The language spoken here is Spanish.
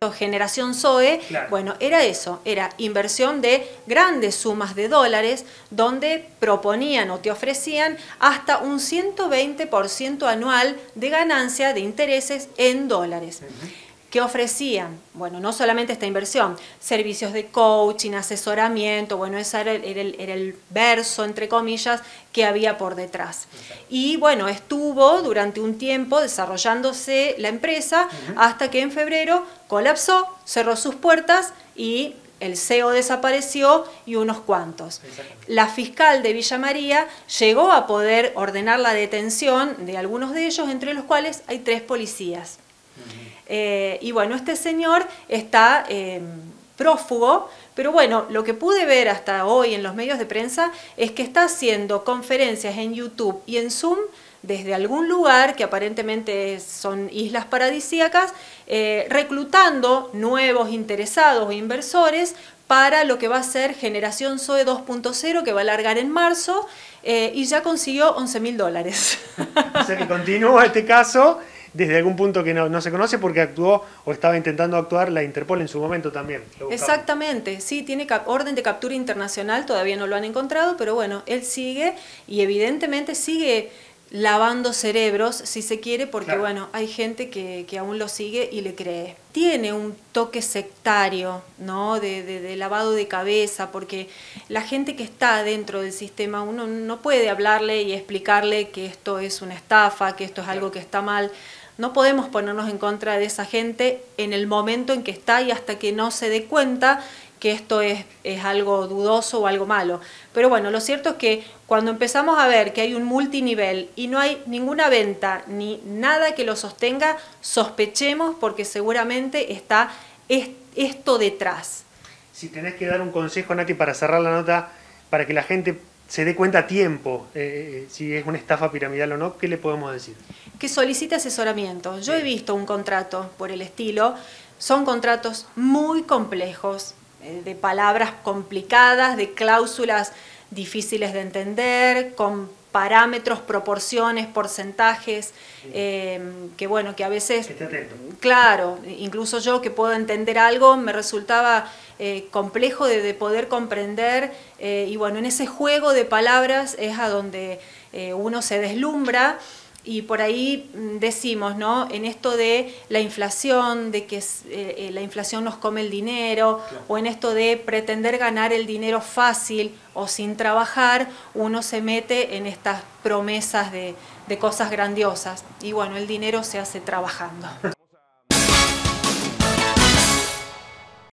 Generación Zoe, claro. Bueno, era eso, era inversión de grandes sumas de dólares, donde proponían o te ofrecían hasta un 120% anual de ganancia de intereses en dólares. ¿Qué ofrecían? Bueno, no solamente esta inversión, servicios de coaching, asesoramiento, bueno, ese era el verso, entre comillas, que había por detrás. Y bueno, estuvo durante un tiempo desarrollándose la empresa hasta que en febrero colapsó, cerró sus puertas y el CEO desapareció y unos cuantos. La fiscal de Villa María llegó a poder ordenar la detención de algunos de ellos, entre los cuales hay 3 policías. Y bueno, este señor está prófugo, pero bueno, lo que pude ver hasta hoy en los medios de prensa es que está haciendo conferencias en YouTube y en Zoom desde algún lugar, que aparentemente son islas paradisíacas, reclutando nuevos interesados o inversores para lo que va a ser Generación Zoe 2.0, que va a largar en marzo, y ya consiguió $11.000. O sea que continúa este caso desde algún punto que no se conoce, porque actuó o estaba intentando actuar la Interpol en su momento también. Exactamente, sí, tiene orden de captura internacional, todavía no lo han encontrado, pero bueno, él sigue y evidentemente sigue lavando cerebros, si se quiere, porque claro, bueno, hay gente que aún lo sigue y le cree. Tiene un toque sectario, ¿no? de lavado de cabeza, porque la gente que está dentro del sistema, uno no puede hablarle y explicarle que esto es una estafa, que esto es algo que está mal. No podemos ponernos en contra de esa gente en el momento en que está y hasta que no se dé cuenta que esto es algo dudoso o algo malo. Pero bueno, lo cierto es que cuando empezamos a ver que hay un multinivel y no hay ninguna venta ni nada que lo sostenga, sospechemos porque seguramente está esto detrás. Si tenés que dar un consejo, Nati, para cerrar la nota, para que la gente se dé cuenta a tiempo si es una estafa piramidal o no, ¿qué le podemos decir? Que solicite asesoramiento. Yo he visto un contrato por el estilo, son contratos muy complejos, de palabras complicadas, de cláusulas difíciles de entender, con parámetros, proporciones, porcentajes, que bueno, que a veces, claro, incluso yo que puedo entender algo, me resultaba complejo de poder comprender, y bueno, en ese juego de palabras es a donde uno se deslumbra. Y por ahí decimos, ¿no? En esto de la inflación, de que la inflación nos come el dinero, claro, o en esto de pretender ganar el dinero fácil o sin trabajar, uno se mete en estas promesas de cosas grandiosas. Y bueno, el dinero se hace trabajando.